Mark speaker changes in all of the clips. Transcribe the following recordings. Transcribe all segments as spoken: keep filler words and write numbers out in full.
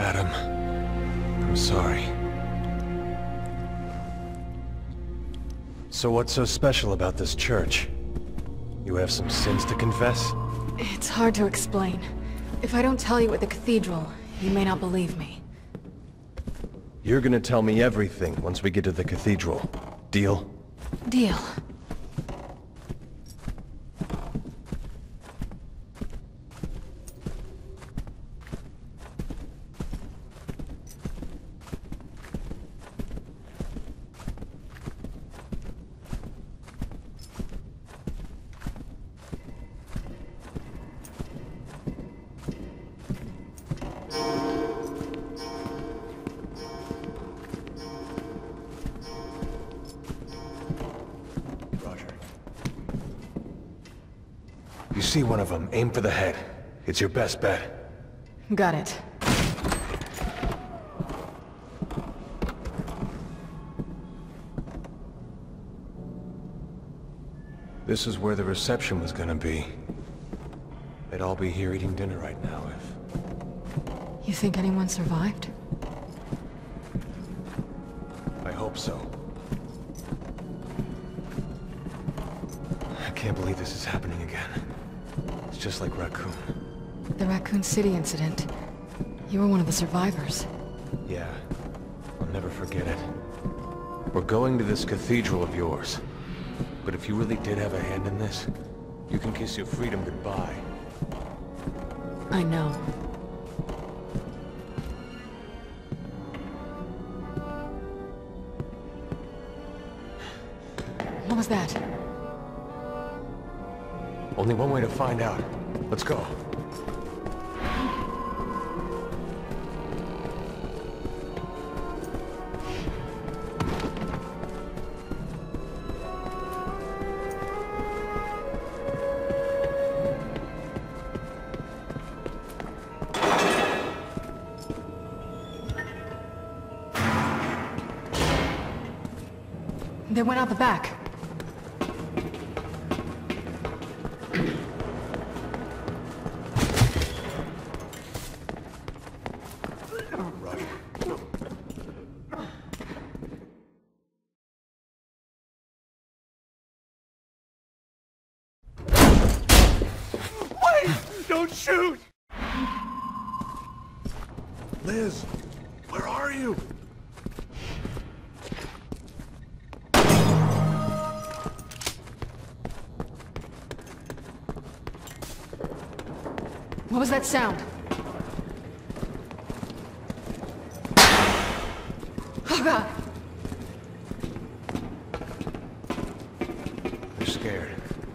Speaker 1: Adam, I'm sorry. So what's so special about this church? You have some sins to confess?
Speaker 2: It's hard to explain. If I don't tell you at the cathedral, you may not believe me.
Speaker 1: You're gonna tell me everything once we get to the cathedral. Deal?
Speaker 2: Deal.
Speaker 1: You see one of them, aim for the head. It's your best bet.
Speaker 2: Got it.
Speaker 1: This is where the reception was gonna be. They'd all be here eating dinner right now if...
Speaker 2: You think anyone survived?
Speaker 1: I hope so. I can't believe this is happening again. It's just like Raccoon.
Speaker 2: The Raccoon City incident. You were one of the survivors.
Speaker 1: Yeah, I'll never forget it. We're going to this cathedral of yours. But if you really did have a hand in this, you can kiss your freedom goodbye.
Speaker 2: I know. What was that?
Speaker 1: Only one way to find out. Let's go.
Speaker 2: They went out the back.
Speaker 1: Don't shoot! Liz, where are you?
Speaker 2: What was that sound? Oh God!
Speaker 1: They're scared.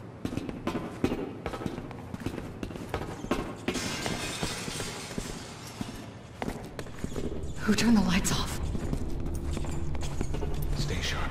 Speaker 2: Who turned the lights off?
Speaker 1: Stay sharp.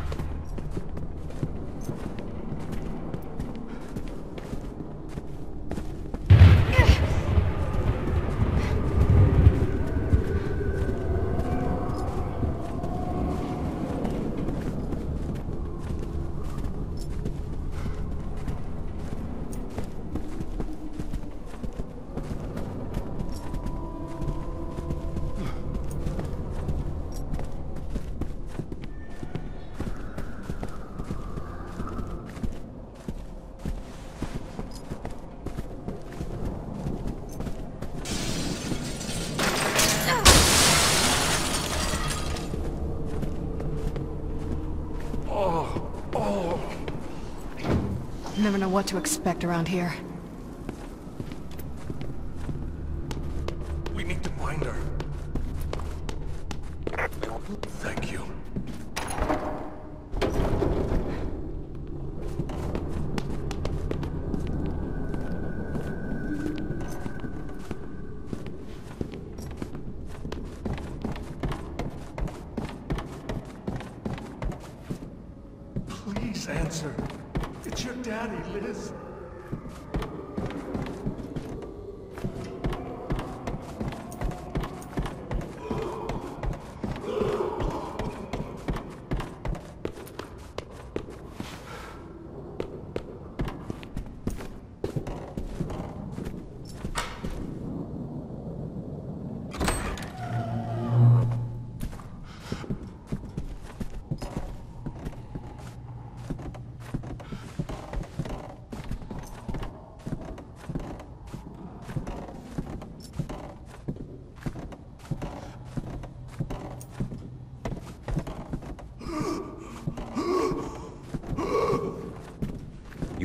Speaker 2: Never know what to expect around here.
Speaker 1: We need to find her. Thank you. Please answer. It's your daddy, Liz.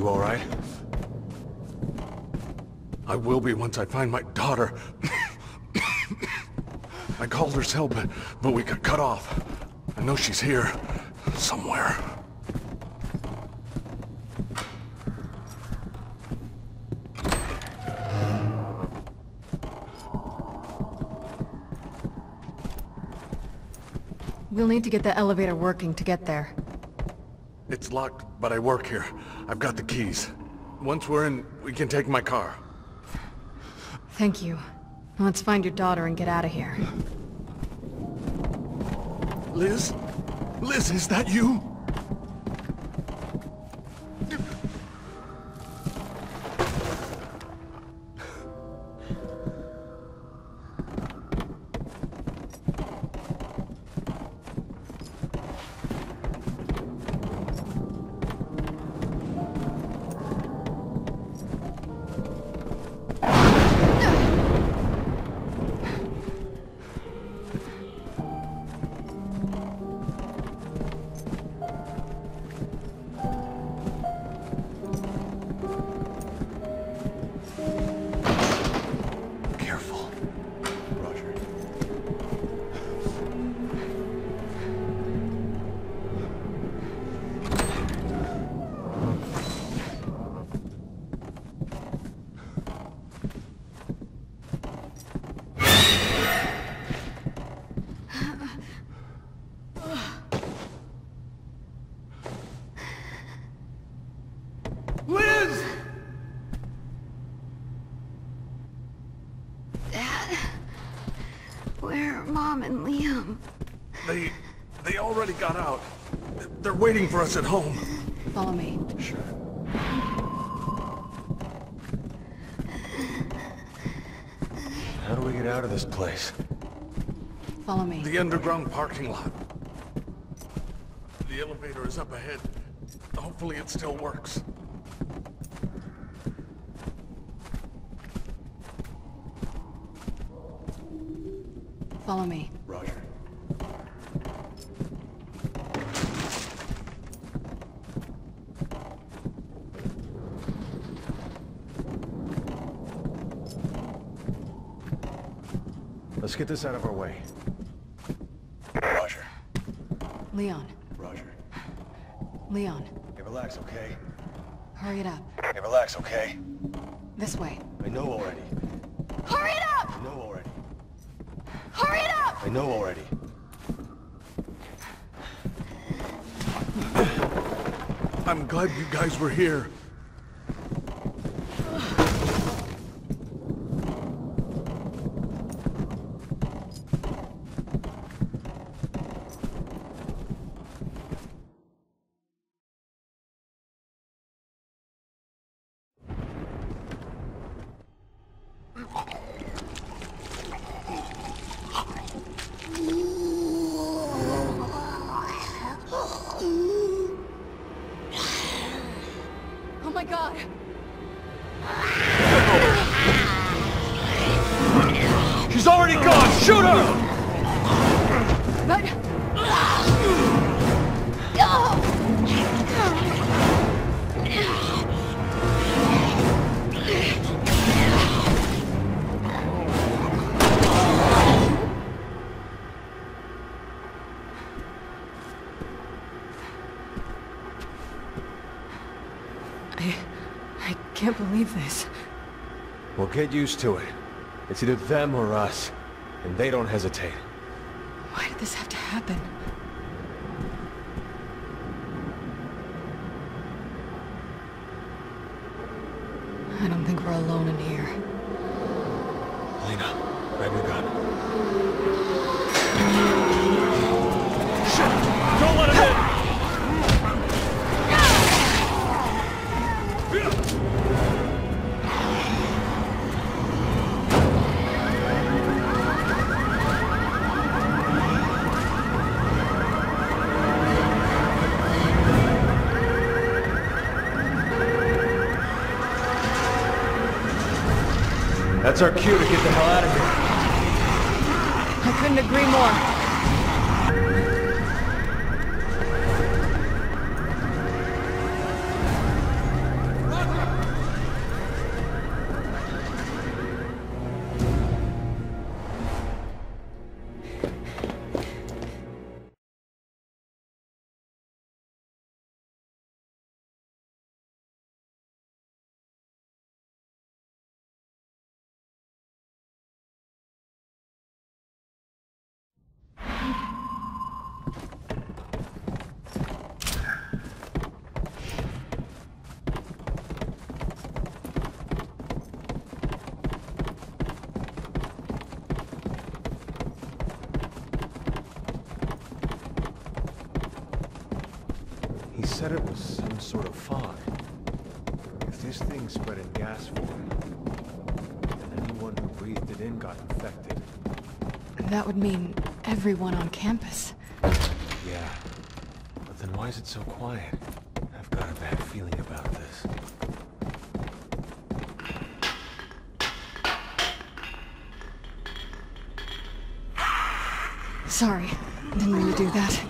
Speaker 1: You all right?
Speaker 3: I will be once I find my daughter. I called her cell, but, but we got cut off. I know she's here, somewhere.
Speaker 2: We'll need to get the elevator working to get there.
Speaker 3: It's locked, but I work here. I've got the keys. Once we're in, we can take my car.
Speaker 2: Thank you. Let's find your daughter and get out of here.
Speaker 3: Liz? Liz, is that you?
Speaker 2: Mom and Liam.
Speaker 3: They... they already got out. They're waiting for us at home.
Speaker 2: Follow me.
Speaker 1: Sure. How do we get out of this place?
Speaker 2: Follow me.
Speaker 3: The underground parking lot. The elevator is up ahead. Hopefully it still works.
Speaker 2: Follow me.
Speaker 1: Roger. Let's get this out of our way. Roger.
Speaker 2: Leon.
Speaker 1: Roger.
Speaker 2: Leon.
Speaker 1: Hey, relax, okay?
Speaker 2: Hurry it up.
Speaker 1: Hey, relax, okay?
Speaker 2: This way.
Speaker 1: I know already.
Speaker 2: Hurry it up!
Speaker 1: I know already.
Speaker 2: Hurry it up!
Speaker 1: I know already.
Speaker 3: I'm glad you guys were here.
Speaker 2: Oh my god!
Speaker 1: She's already gone! Shoot her!
Speaker 2: But... I... I can't believe this.
Speaker 1: Well, get used to it. It's either them or us. And they don't hesitate.
Speaker 2: Why did this have to happen? I don't think we're alone in here.
Speaker 1: Helena, grab your gun.
Speaker 3: Shit! Don't let him in!
Speaker 1: That's our cue to get the hell out of here.
Speaker 2: I couldn't agree more.
Speaker 1: said it was some sort of fog. If this thing spread in gas form, then anyone who breathed it in got infected.
Speaker 2: That would mean everyone on campus.
Speaker 1: Yeah. But then why is it so quiet? I've got a bad feeling about this.
Speaker 2: Sorry, didn't mean to do that.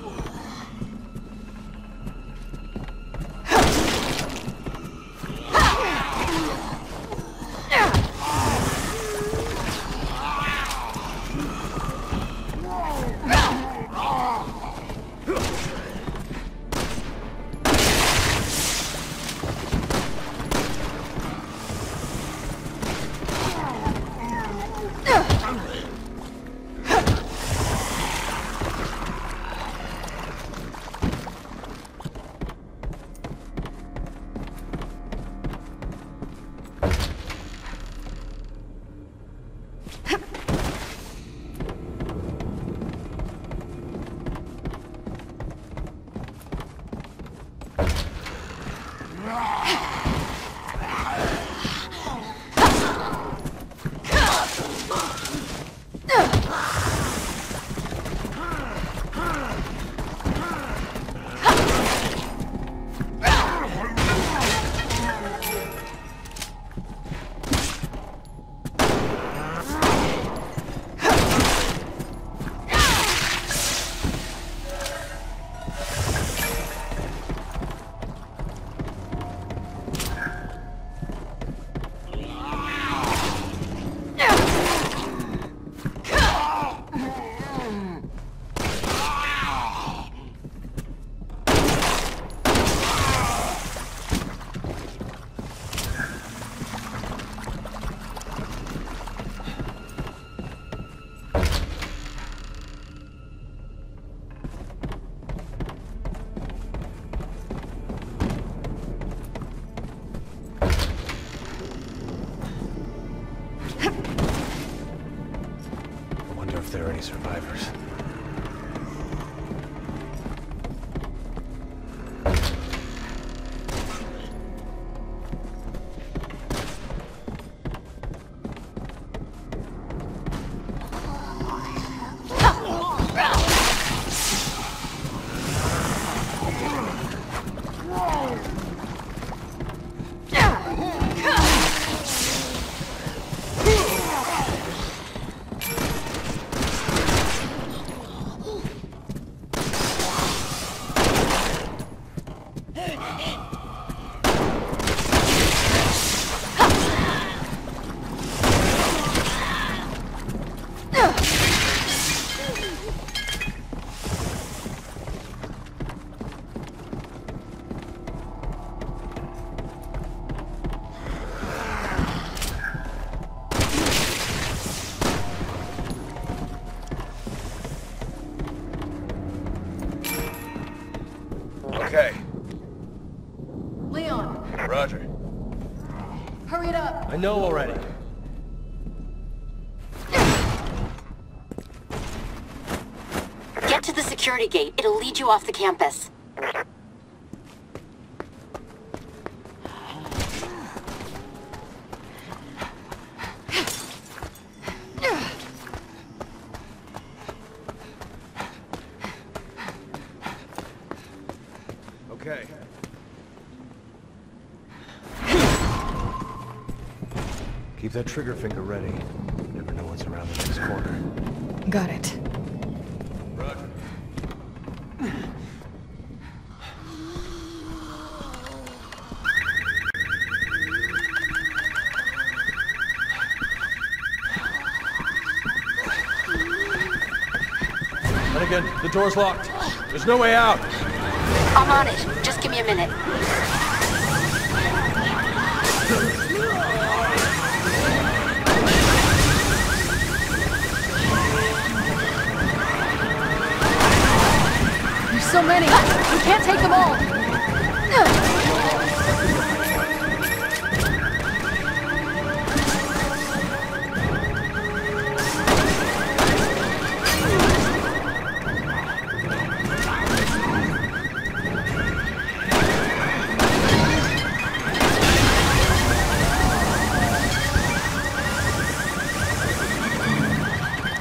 Speaker 1: If there are any survivors.
Speaker 3: Okay.
Speaker 2: Leon,
Speaker 3: Roger.
Speaker 2: hurry it up.
Speaker 4: I know already.
Speaker 5: Get to the security gate. It'll lead you off the campus.
Speaker 3: Okay.
Speaker 1: Keep that trigger finger ready. Never know what's around the next corner.
Speaker 2: Got it.
Speaker 3: Roger.
Speaker 4: And again, the door's locked. There's no way out.
Speaker 5: I'm on it. Just give me a minute.
Speaker 2: There's so many. We can't take them all.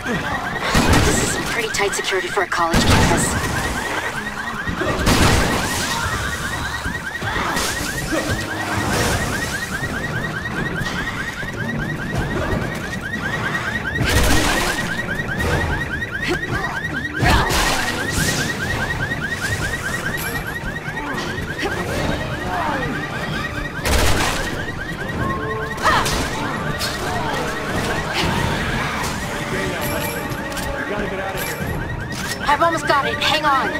Speaker 5: This is some pretty tight security for a college campus. I've almost got it. Hang on.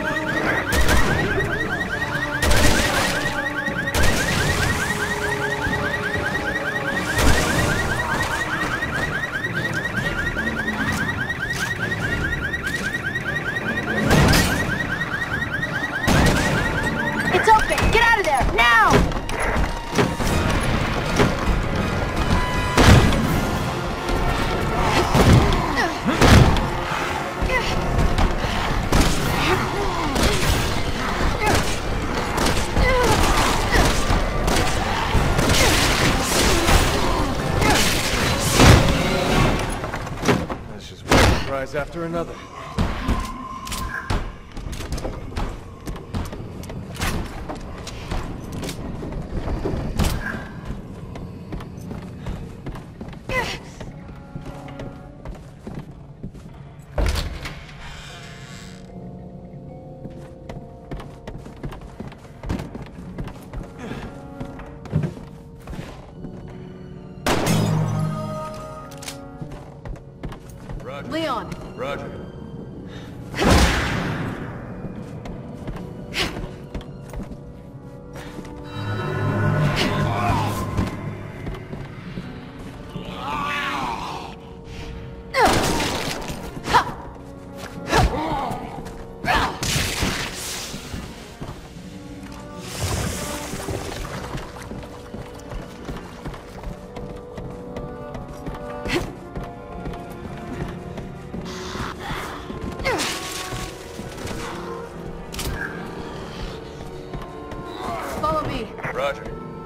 Speaker 5: It's open. Get out of there now.
Speaker 4: After another.
Speaker 2: Leon!
Speaker 4: Roger. Roger.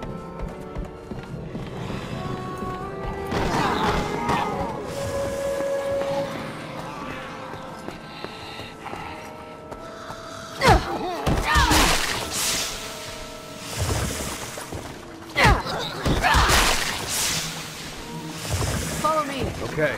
Speaker 2: Follow me.
Speaker 4: Okay.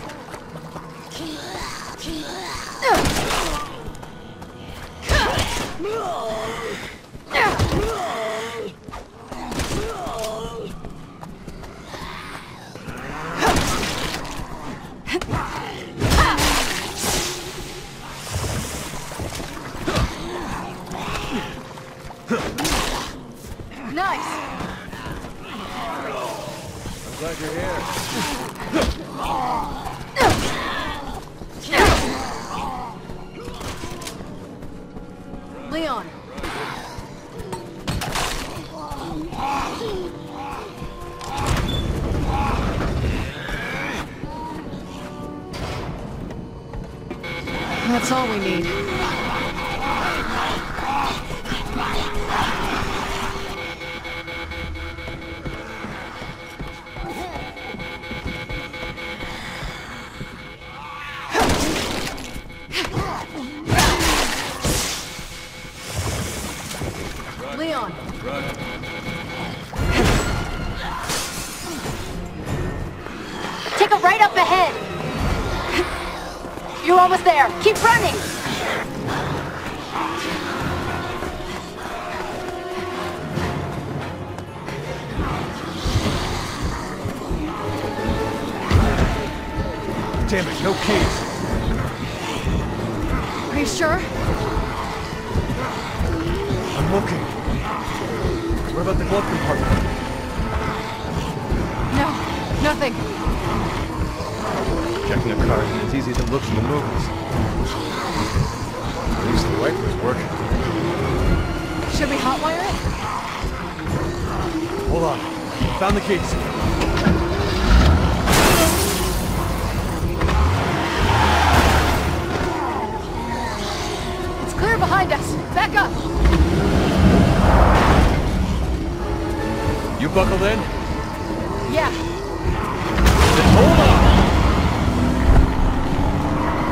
Speaker 2: Nice.
Speaker 4: I'm glad you're here.
Speaker 2: Leon. That's all we need. Leon.
Speaker 4: Roger.
Speaker 5: Take a right up ahead. You're almost there. Keep running.
Speaker 4: Damn it, no keys.
Speaker 2: Are you sure?
Speaker 4: I'm looking. What about the glove compartment?
Speaker 2: No, nothing.
Speaker 4: Checking a car isn't as easy as it looks in the movies. At least the wiper's working.
Speaker 2: Should we hotwire it?
Speaker 4: Hold on. Found the keys.
Speaker 2: It's clear behind us. Back up.
Speaker 4: You buckled in?
Speaker 2: Yeah.
Speaker 4: Then hold on!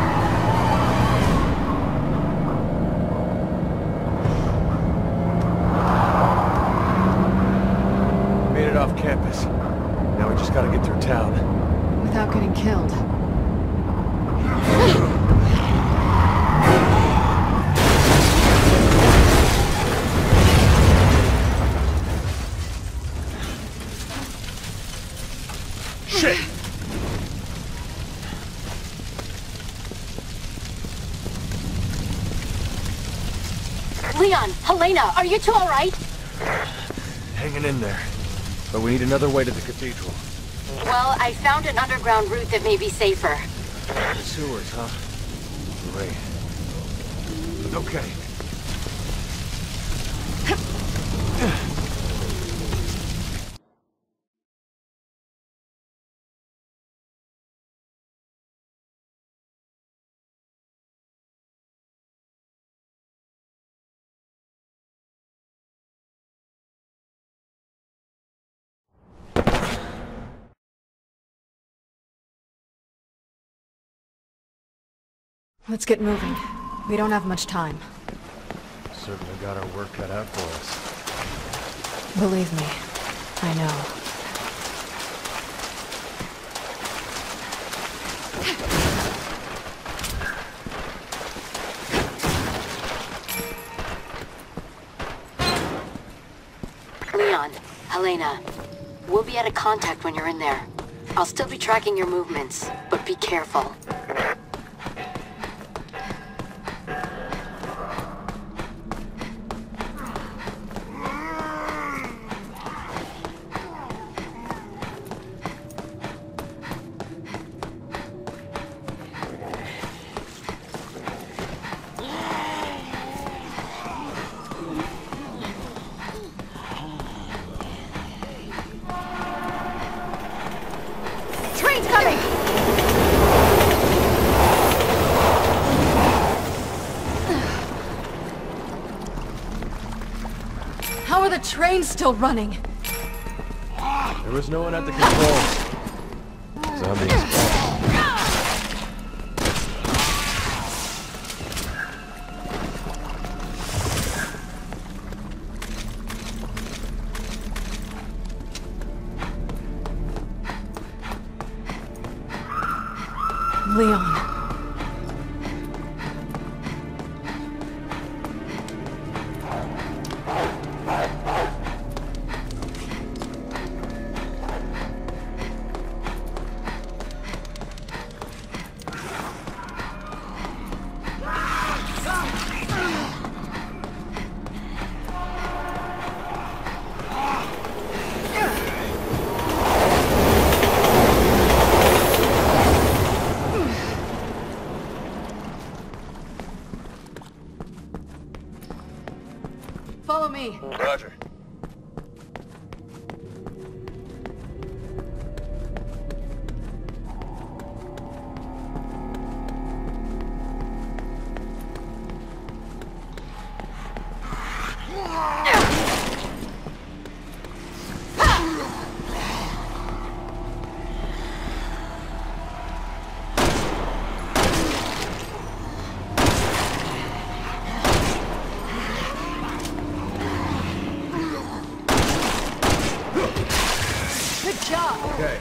Speaker 5: Leon, Helena, are you two all right?
Speaker 1: Hanging in there. But we need another way to the cathedral.
Speaker 5: Well, I found an underground route that may be safer.
Speaker 1: The sewers, huh? Great. Okay.
Speaker 2: Let's get moving. We don't have much time.
Speaker 1: Certainly got our work cut out for us.
Speaker 2: Believe me, I know.
Speaker 5: Leon, Helena, we'll be out of contact when you're in there. I'll still be tracking your movements, but be careful.
Speaker 2: Train's coming! How are the trains still running?
Speaker 1: There was no one at the controls. Zombies.
Speaker 2: Leon. Follow me.
Speaker 1: Roger. Okay.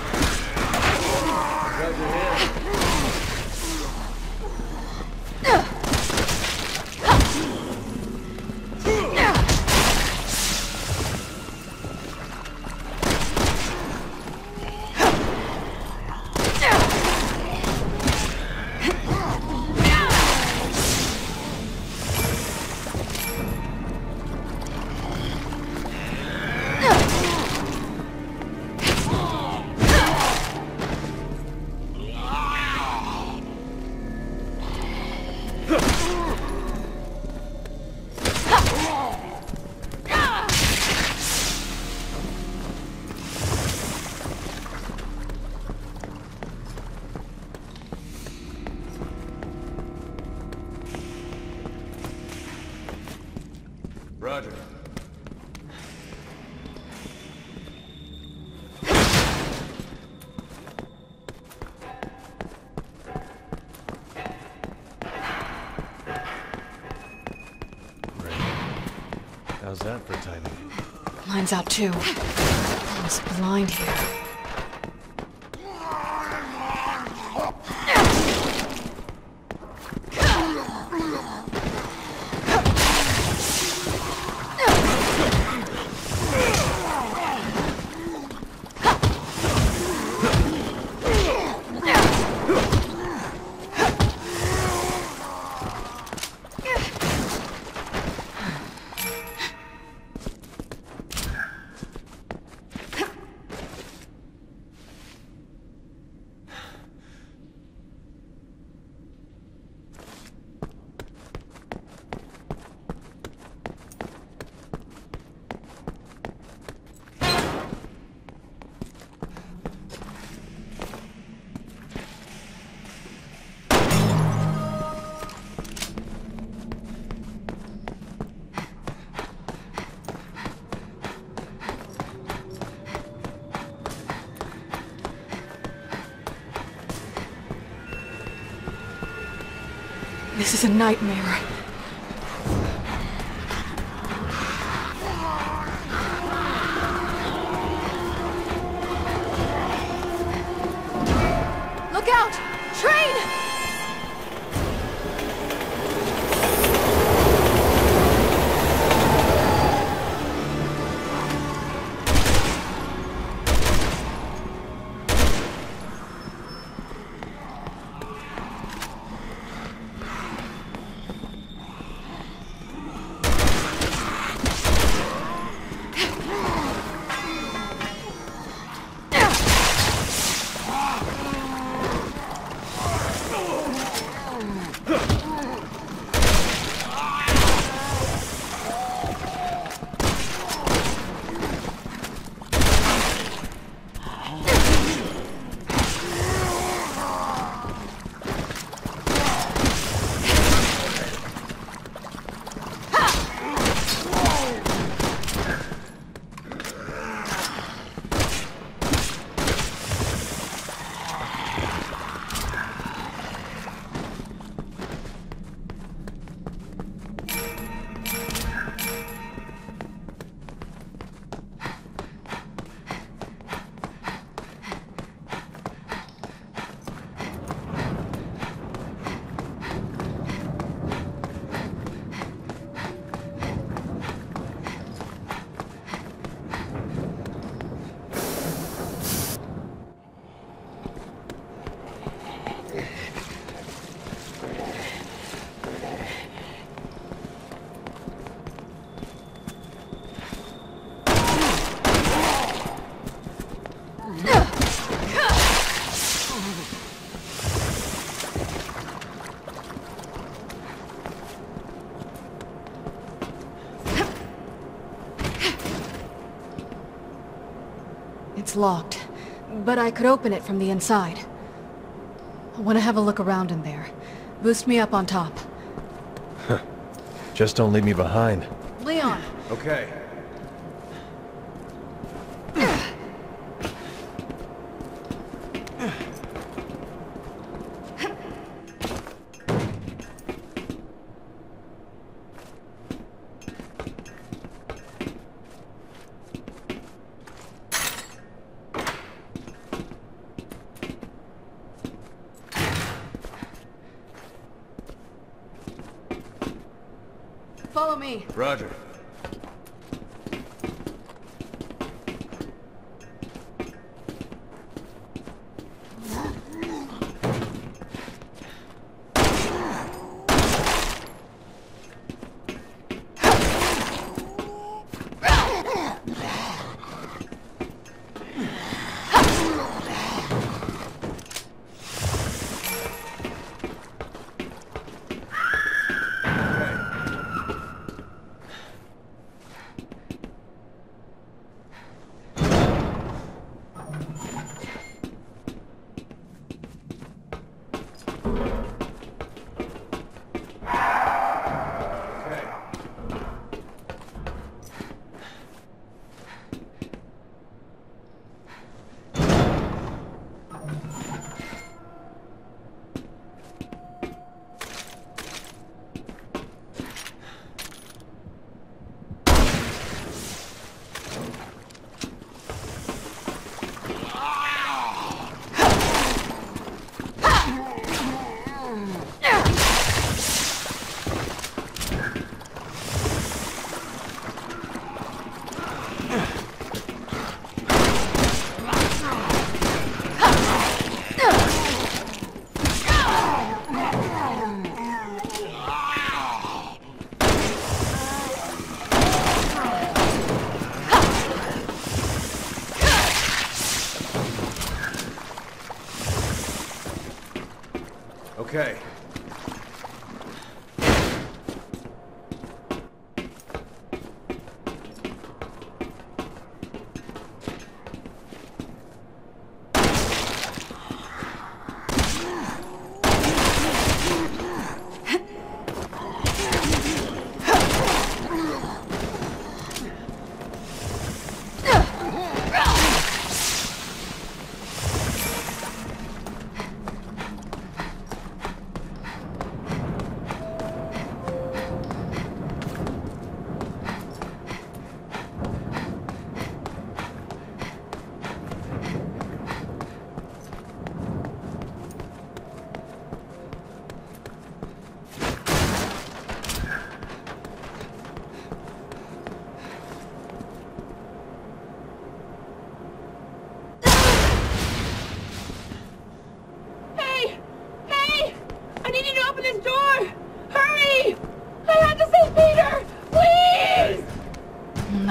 Speaker 1: Glad you're here. Roger. Great. How's that for timing?
Speaker 2: Mine's out too. Almost blind here. This is a nightmare. Look out! Train! It's locked, but I could open it from the inside. I want to have a look around in there. Boost me up on top.
Speaker 4: Just don't leave me behind.
Speaker 2: Leon!
Speaker 4: Okay.
Speaker 2: Follow me.
Speaker 4: Roger. Okay.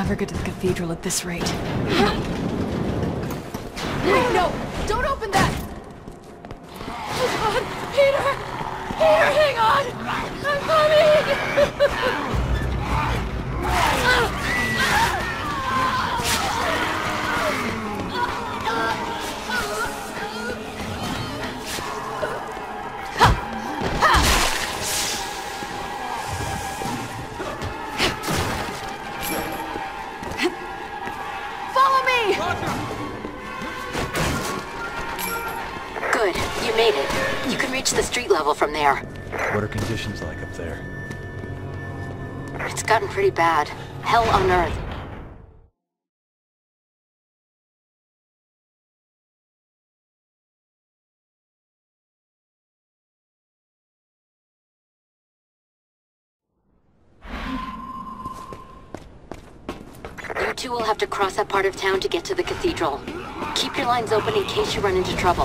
Speaker 2: never get to the cathedral at this rate. Wait, no! Don't open that! Oh God! Peter! Peter, hang on! I'm coming! Follow me!
Speaker 5: Good, you made it. You can reach the street level from there.
Speaker 1: What are conditions like up there?
Speaker 5: It's gotten pretty bad. Hell on Earth. You two will have to cross that part of town to get to the cathedral. Keep your lines open in case you run into trouble.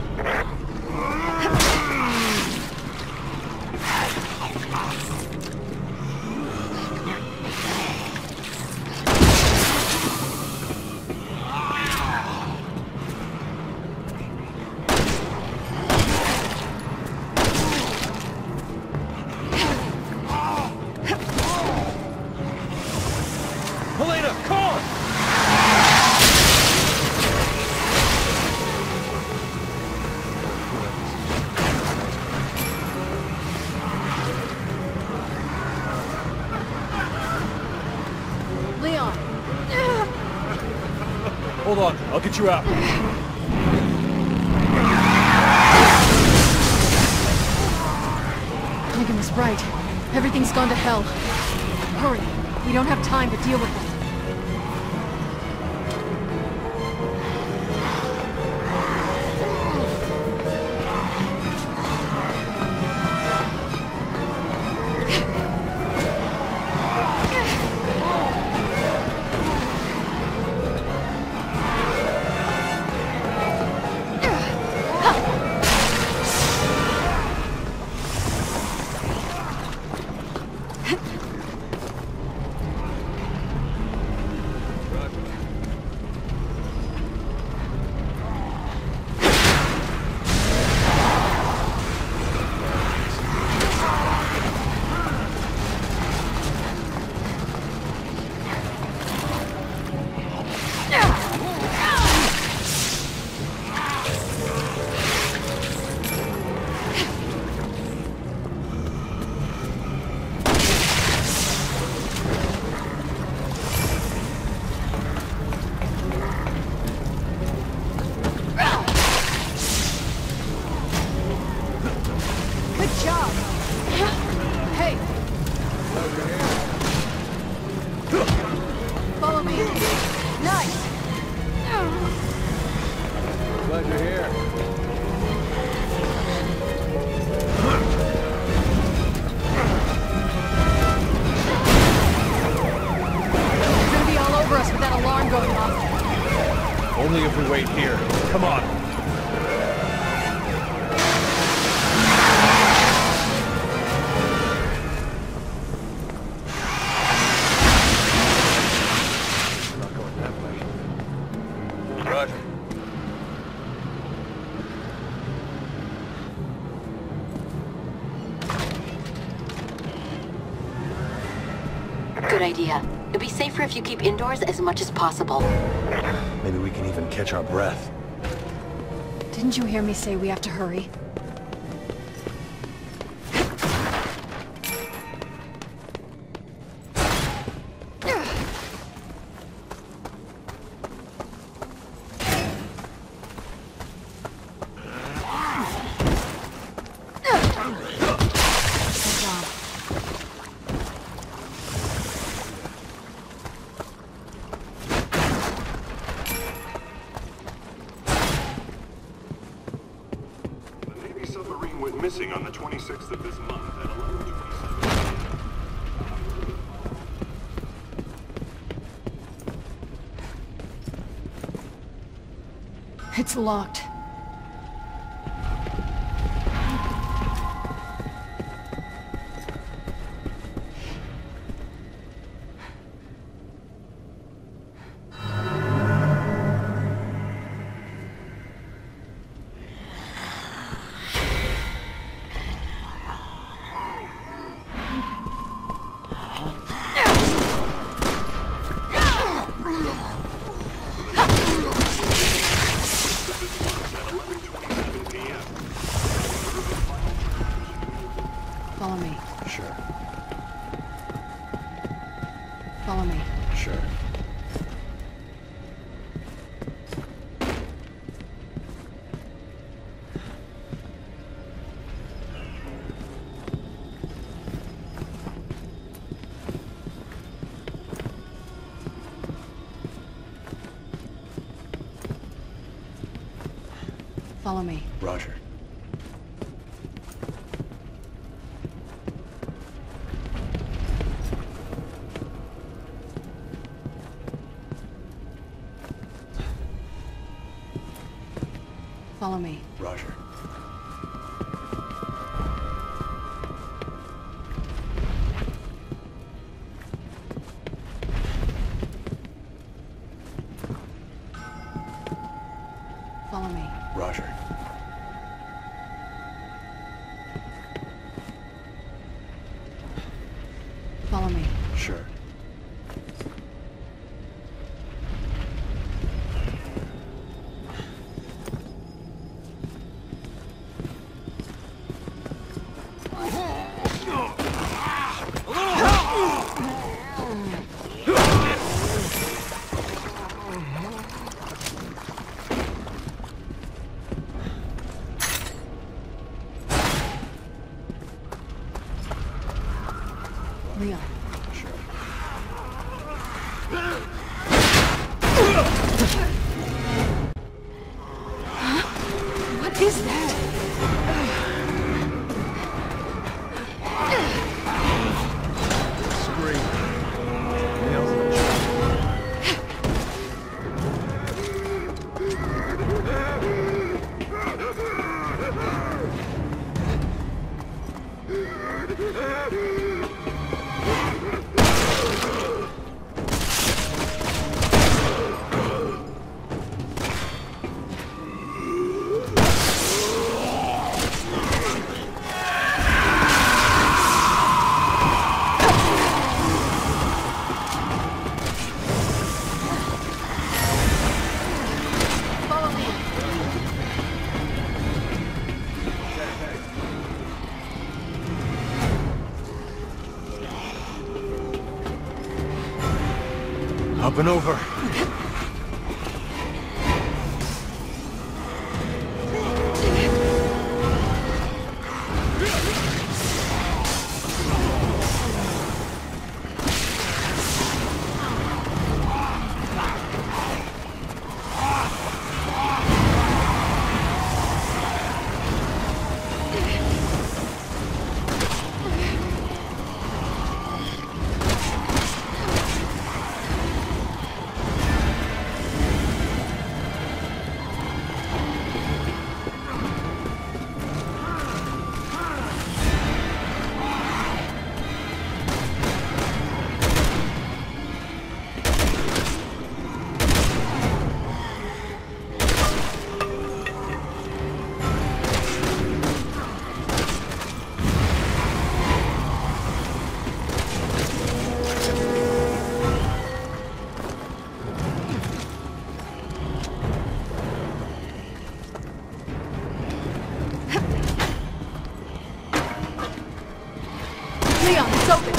Speaker 4: Helena, car!
Speaker 2: Leon!
Speaker 4: Hold on, I'll get you out.
Speaker 2: Megan was right. Everything's gone to hell. Hurry. We don't have time to deal with it.
Speaker 4: Glad you're here.
Speaker 2: They're gonna be all over us with that alarm going off.
Speaker 4: Only if we wait here. Come on.
Speaker 1: Not going that way.
Speaker 4: Roger.
Speaker 5: Good idea. It'll be safer if you keep indoors as much as possible.
Speaker 1: Maybe we can even catch our breath.
Speaker 2: Didn't you hear me say we have to hurry?
Speaker 6: Submarine went missing on the twenty-sixth of this month at eleven twenty-seven.
Speaker 2: It's locked. Follow me.
Speaker 3: Sure.
Speaker 2: Follow me.
Speaker 3: Sure.
Speaker 2: Follow me.
Speaker 3: Roger.
Speaker 2: Follow me.
Speaker 3: Roger.
Speaker 2: Follow me.
Speaker 3: Roger.
Speaker 2: Follow me.
Speaker 3: Sure.
Speaker 2: Leon.
Speaker 3: Sure.
Speaker 2: What is that?
Speaker 4: Scream. Nails in the chest.
Speaker 1: Up and over.
Speaker 2: Leon, it's open!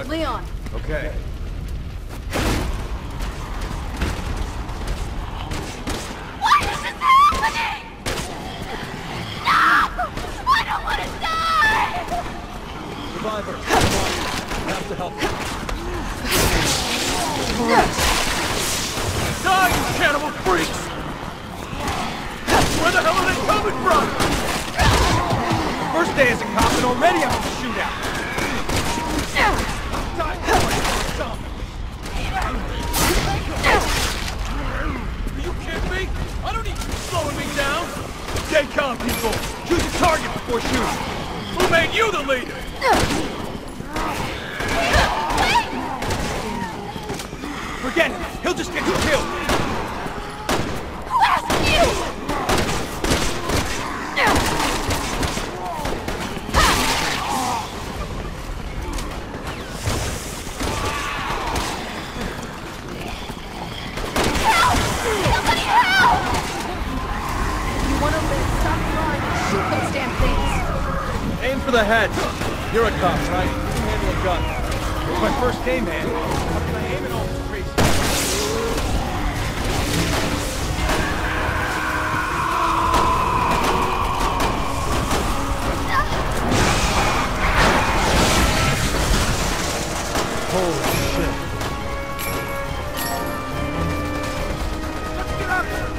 Speaker 4: Roger.
Speaker 2: Leon!
Speaker 4: Okay.
Speaker 7: Why is this happening? No! I don't want to die!
Speaker 4: Survivor, come on. I have to help you. Die, you cannibal freaks! Where the hell are they coming from? First day as a cop and already I'm in a shootout. Die, stop. Are you kidding me? I don't need you slowing me down. Stay calm, people. Choose a target before shooting. Who made you the leader? Forget it. He'll just get you killed.
Speaker 7: Who asked you? Help! Somebody help!
Speaker 2: You want to live, stop flying and shoot those damn things!
Speaker 4: Aim for the head. You're a cop, right? You can handle a gun. It's my first game, man. How can I aim at all this crazy? Holy shit. Let's get out of here.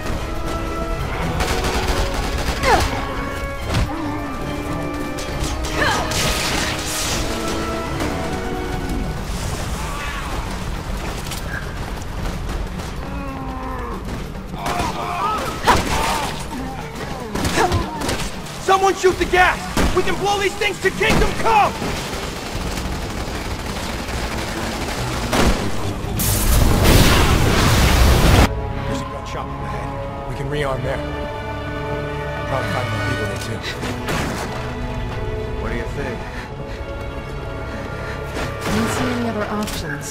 Speaker 4: Someone shoot the gas! We can blow these things to Kingdom Come! There's a gun shop in the head. We can rearm there. Probably find more people there too.
Speaker 1: What do you think?
Speaker 2: I don't see any other options.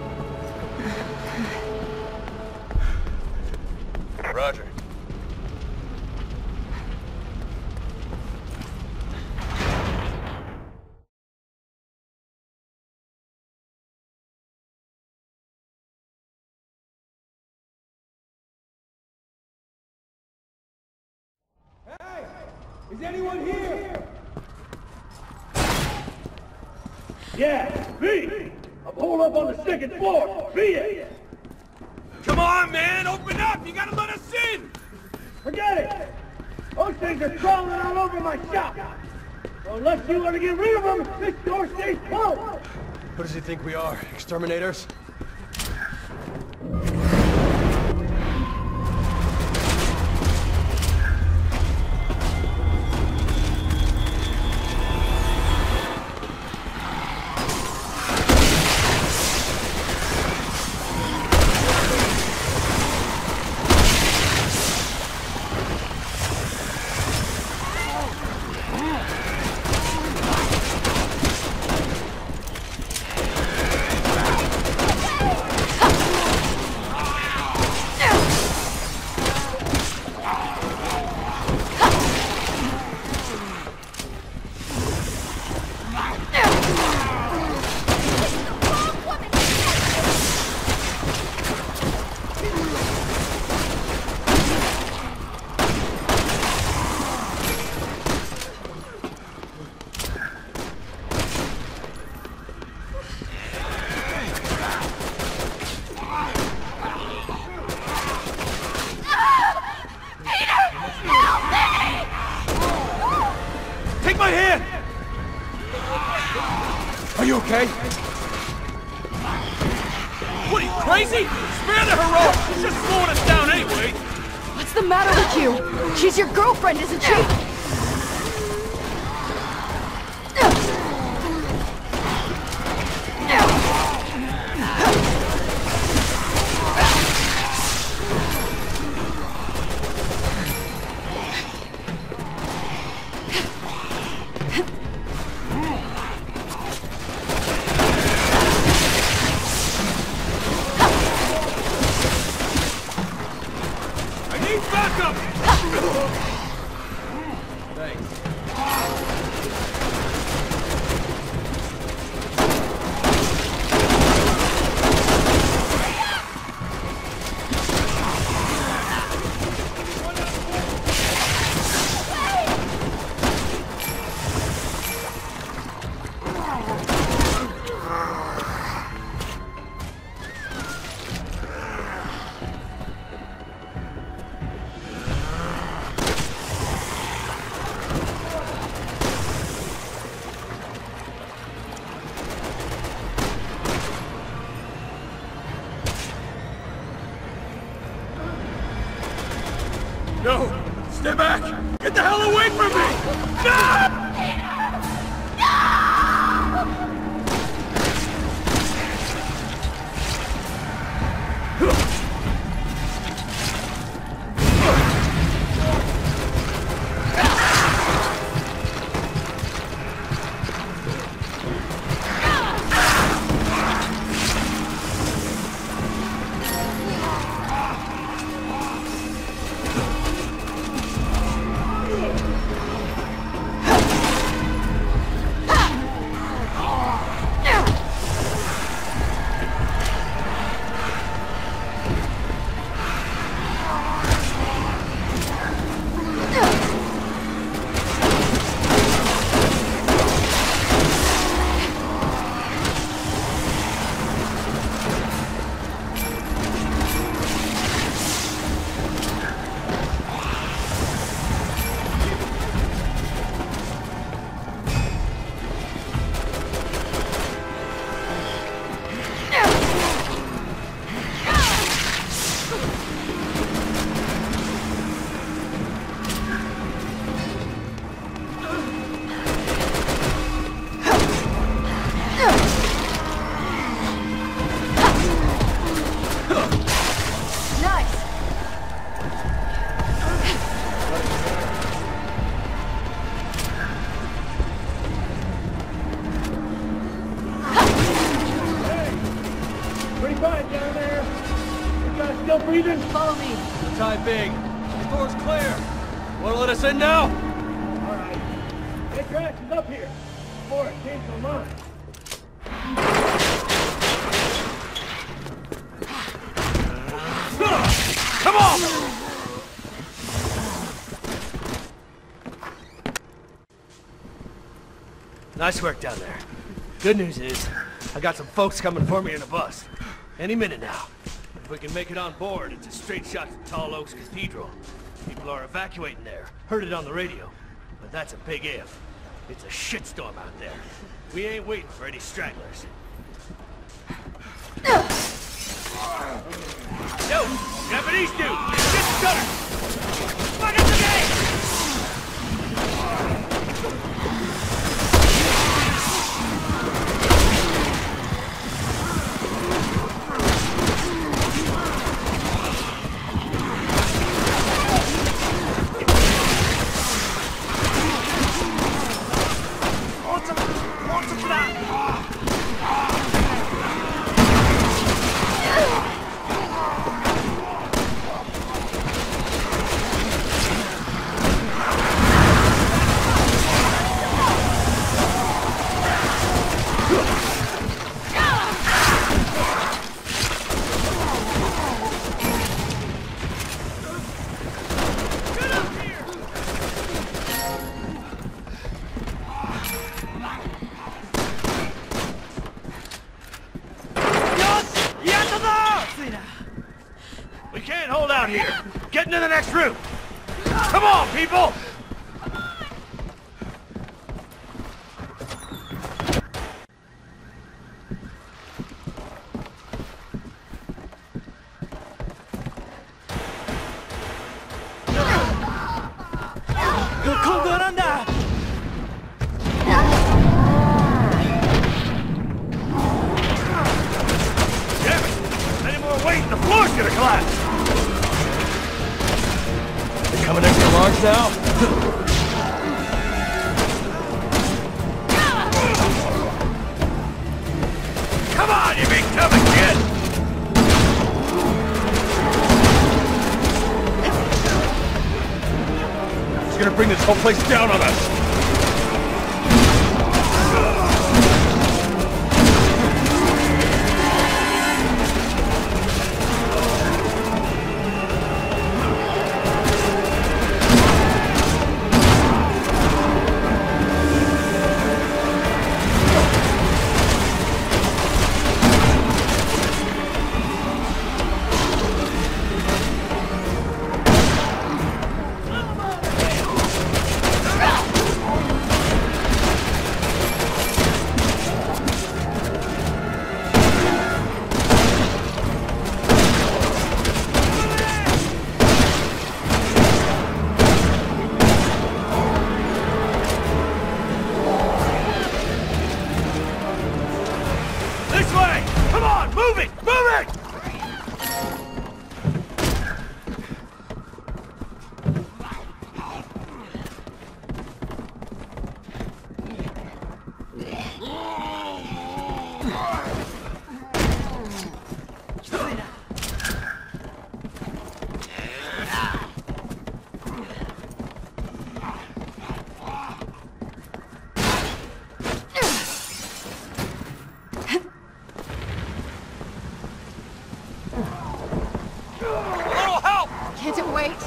Speaker 4: Roger. Hey! Is anyone here?
Speaker 8: Yeah, me! I'm holed up on the second floor! Be it!
Speaker 4: Come on, man! Open up! You gotta let us in!
Speaker 8: Forget it! Those things are crawling all over my shop! So unless you want to get rid of them, this door stays closed!
Speaker 4: What does he think we are? Exterminators? Take my hand! Are you okay? What, are you crazy? Spare the heroics! She's just slowing us down anyway!
Speaker 2: What's the matter with you? She's your girlfriend, isn't she?
Speaker 8: heathen?
Speaker 2: Follow me.
Speaker 4: Tie big. The door's clear. Wanna let us in now?
Speaker 8: All right. Get your asses up here before I change my mind.
Speaker 4: Come on! Nice work down there. Good news is, I got some folks coming for me in a bus. Any minute now. If we can make it on board, it's a straight shot to Tall Oaks Cathedral. People are evacuating there. Heard it on the radio. But that's a big if. It's a shitstorm out there. We ain't waiting for any stragglers. Yo! Japanese dude! Get shuttered! Fuck it the game! We can't hold out here. Get into the next room. Come on, people! The floor's gonna collapse! They coming extra large now? Come on, you big tubby kid! It's gonna bring this whole place down on us! Move it! Move it!
Speaker 2: Can't it wait?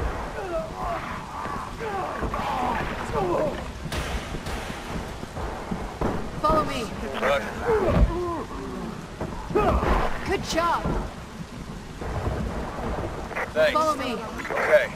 Speaker 2: Follow me. Good job.
Speaker 4: Thanks.
Speaker 2: Follow me.
Speaker 4: Okay.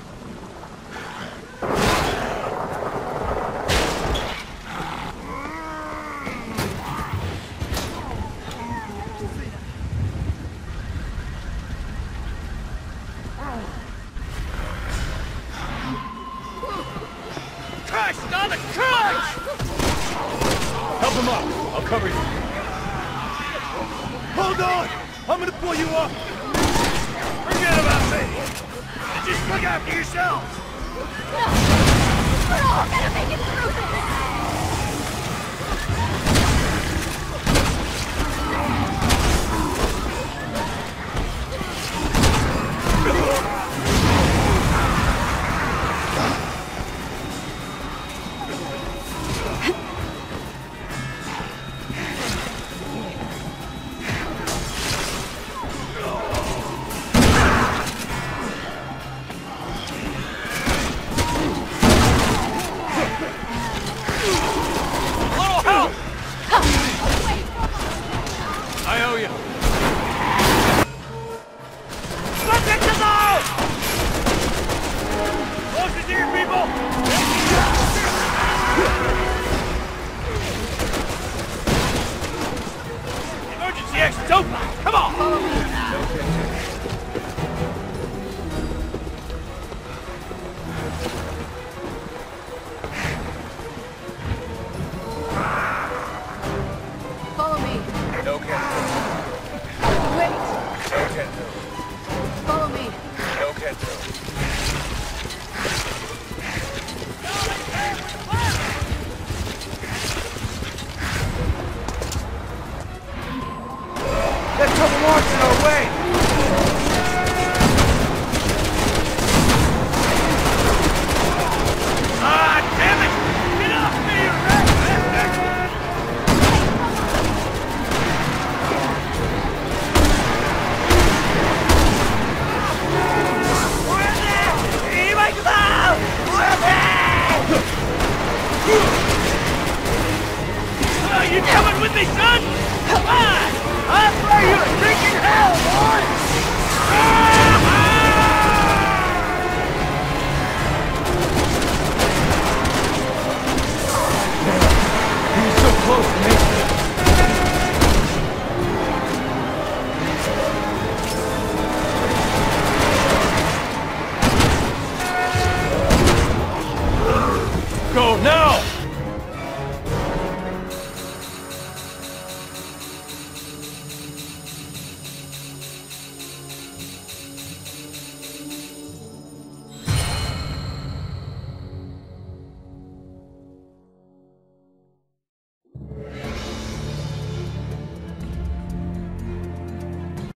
Speaker 4: Christ, on the crunch! Help him up. I'll cover you. Hold on! I'm gonna pull you up! Forget about me! Just look after yourselves!
Speaker 7: We're all gonna make it through this!
Speaker 2: Follow me.
Speaker 3: No can do.
Speaker 2: Wait.
Speaker 3: No can do.
Speaker 2: Follow me.
Speaker 3: No can do.
Speaker 4: There's trouble marks in our way! Ah, damn it! Get off me, you rat bastard! Oh, you coming with me, son? Come on! I'll throw you to freaking hell, boy!
Speaker 1: He was so close to making it. Go now!